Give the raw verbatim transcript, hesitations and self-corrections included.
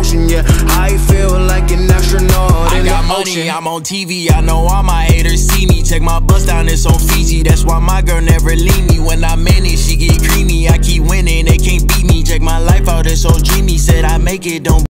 motion, yeah. I feel like an astronaut. I got money, I'm on T V, I know all my haters see me. Check my bus down, it's on Fiji. That's why my girl never leave me. When I'm in it, she get creamy. I keep winning, they can't beat me. Check my life out, it's so dreamy. Said I make it, don't